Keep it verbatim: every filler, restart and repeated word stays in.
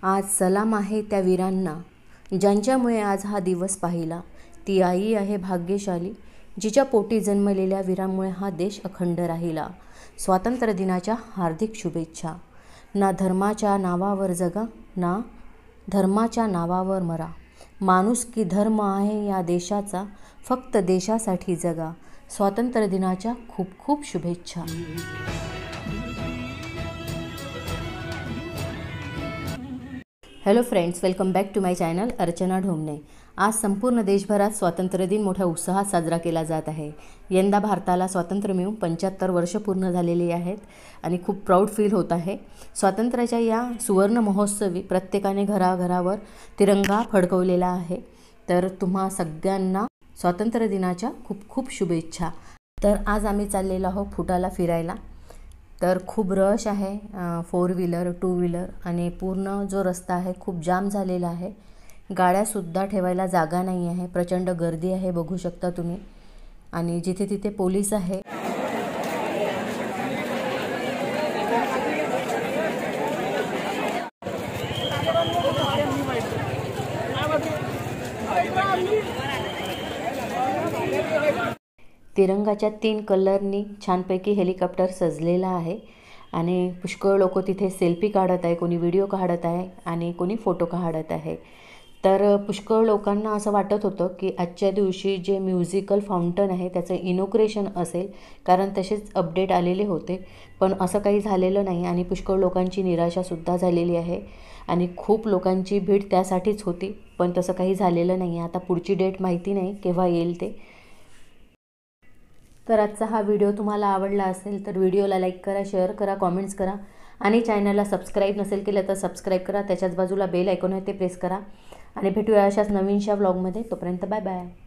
आज सलाम आहे त्या वीरांना ज्यांच्यामुळे आज हा दिवस पाहिला। ती आई आहे भाग्यशाली जिच्या पोटी जन्मलेल्या वीरांमुळे हा देश अखंड राहिला। स्वातंत्र्य दिनाच्या हार्दिक शुभेच्छा। ना धर्माच्या नावावर जगा, ना धर्माच्या नावावर मरा। माणुसकी धर्म आहे या देशाचा, फक्त देशासाठी जगा। स्वातंत्र्य दिनाच्या खूप खूप शुभेच्छा। Hello friends, welcome back to my channel Archana Dhomane. आज संपूर्ण देशभरात स्वातंत्र्य दिन मोठ्या उत्साहात साजरा केला जात आहे। यंदा भारताला स्वातंत्र्य मिळून पंच्याहत्तर वर्ष पूर्ण झालेली आहेत आणि खूप प्राऊड फील होत आहे। स्वातंत्र्याच्या या सुवर्ण महोत्सवी प्रत्येकाने घराघरावर तिरंगा फडकवलेला आहे। तर तुम्हा सगळ्यांना स्वातंत्र्य दिनाच्या खूप खूप शुभेच्छा। तर आज आम्ही चाललेलो आहोत फुटाला फिरायला। तर खूप रश आहे, फोर व्हीलर टू व्हीलर आणि पूर्ण जो रस्ता आहे खूप जाम झालेला आहे। गाड्यासुद्धा ठेवायला जागा नाही आहे, प्रचंड गर्दी आहे बघू शकता तुम्ही। आणि जिथे तिथे पोलीस आहे। तिरंगाच्या तीन कलरनी छानपैकी हेलिकॉप्टर सजलेला आहे आणि पुष्कळ लोक तिथे सेल्फी काढत आहे, कोणी व्हिडिओ काढत आहे आणि कोणी फोटो काढत आहे। तर पुष्कळ लोकांना असं वाटत होतं की आजच्या दिवशी जे म्युझिकल फाउंटन आहे त्याचं इनॉग्रेशन असेल, कारण तसेच अपडेट आलेले होते, पण असं काही झालेलं नाही आणि पुष्कळ लोकांची निराशासुद्धा झालेली आहे आणि खूप लोकांची भीड त्यासाठीच होती, पण तसं काही झालेलं नाही। आता पुढची डेट माहिती नाही केव्हा येईल ते। तर आजचा हा व्हिडिओ तुम्हाला आवडला असेल तर व्हिडिओला लाईक करा, शेअर करा, कमेंट्स करा आणि चॅनलला सबस्क्राईब नसेल केलं तर सबस्क्राईब करा। त्याच्याच बाजूला बेल आयकॉन आहे ते प्रेस करा आणि भेटूया अशाच नवीनशा व्लॉगमध्ये। तोपर्यंत बाय बाय।